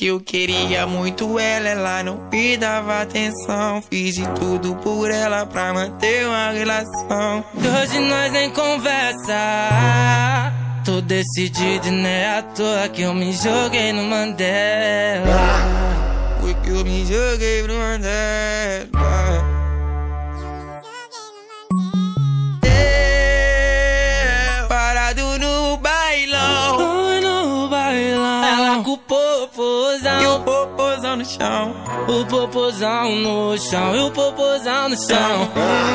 eu queria muito ela não me dava atenção. Fiz de tudo por ela pra manter uma relação. Hoje nós nem conversa. Tô decidido e não é à toa que eu me joguei no Mandela. Foi que eu me joguei no Mandela. Parado no bailão. No bailão. Ela com o popozão. E o popozão no chão. O popozão no chão. E o popozão no chão.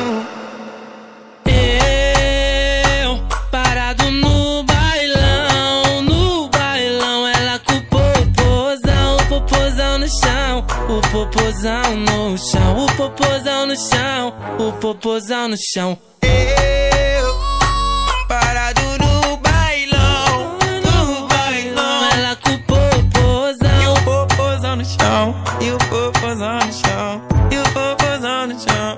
Eu parado no bailão. No bailão. Ela com o popozão. O popozão no chão. O popozão no chão. O popozão no chão. O popozão no chão. Parado no bailão. No bailão. Ela com o popozão. E o popozão no chão. E o popozão no chão. E o popozão no chão.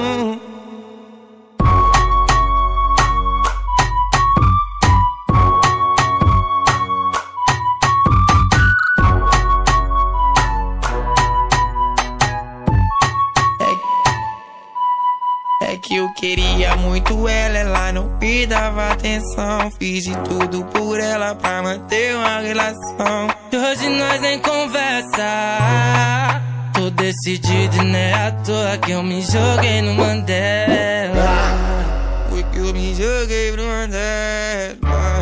É que eu queria muito ela não me dava atenção. Fiz de tudo por ela pra manter uma relação. Hoje nós nem conversa. Tô decidido e não é à toa que eu me joguei no Mandela. Foi que eu me joguei no Mandela.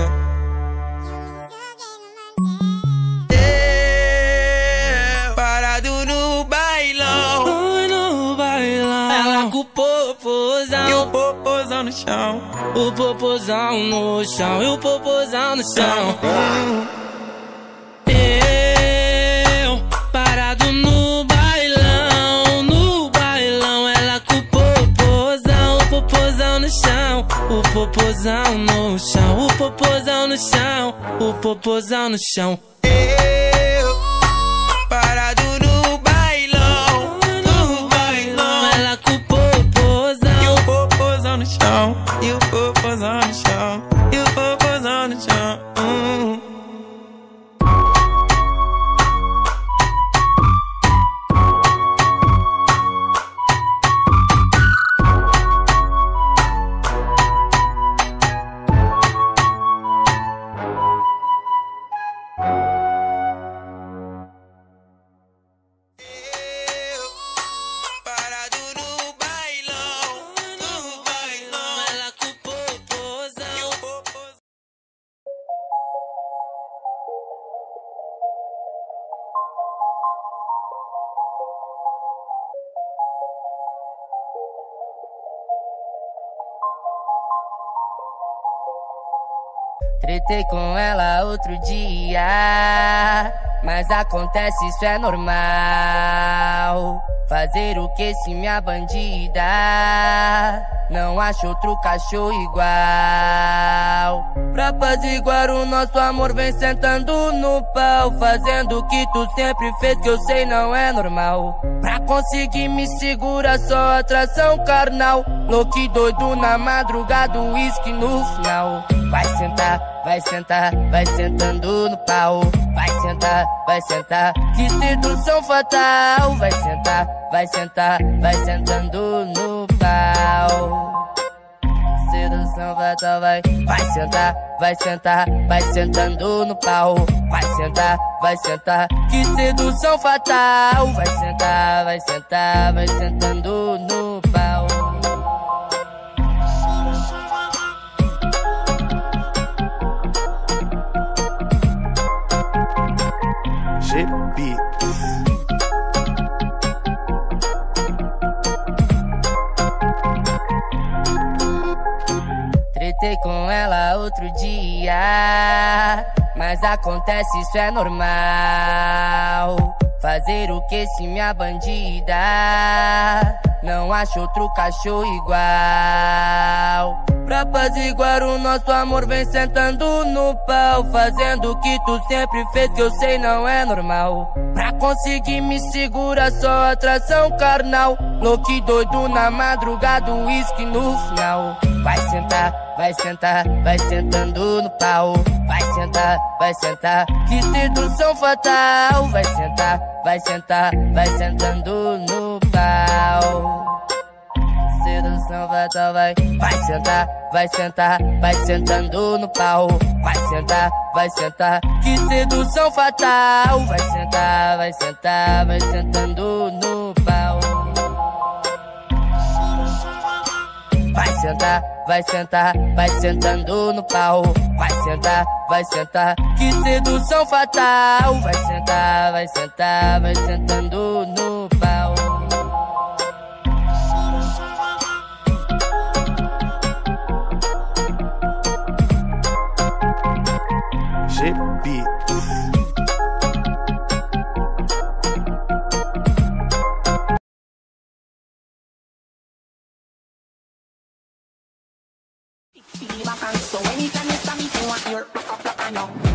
Parado no bailão. No bailão. Ela com o popozão. E o popozão no chão. O popozão no chão. E o popozão no chão. Eu parado no bailão. No bailão. Ela com o popozão. O popozão no chão. O popozão no chão. O popozão no chão. O popozão no chão. Parado no bailão. No bailão. Ela com o popozão. E o popozão no chão. E o popozão no chão. E o popozão no chão. Parado no bailão. No bailão. Ela com o popozão. E o popozão. Tretei com ela outro dia, mas acontece, isso é normal. Fazer o que se minha bandida não acha outro cachorro igual. Pra apaziguar o nosso amor vem sentando no pau, fazendo o que tu sempre fez que eu sei não é normal. Pra conseguir me segurar só atração carnal, louco e doido na madrugada, uísque no final. Vai sentar, vai sentar, vai sentando no pau. Vai sentar, que sedução fatal. Vai sentar, vai sentar, vai sentando no pau. Sedução fatal, vai sentar, vai sentar, vai sentando no pau. Vai sentar, que sedução fatal. Vai sentar, vai sentar, vai sentando no pau. Tretei com ela outro dia, mas acontece, isso é normal. Fazer o que se minha bandida não acha outro cachorro igual. Pra apaziguar o nosso amor vem sentando no pau, fazendo o que tu sempre fez que eu sei não é normal. Pra conseguir me segurar só atração carnal, louco e doido na madrugada, uísque no final. vai sentar, vai sentar, vai sentando no pau. Vai sentar, que sedução fatal. Vai sentar, vai sentar, vai sentando no pau. Sedução fatal, vai sentar, vai sentar, vai sentando no pau. Vai sentar, que sedução fatal. Vai sentar, vai sentar, vai sentando no pau. Vai sentar, vai sentar, vai sentando no pau. Vai sentar, que sedução fatal. Vai sentar, vai sentar, vai sentando no pau. GB. So anytime you stop me, you want your rock up, rock, I know.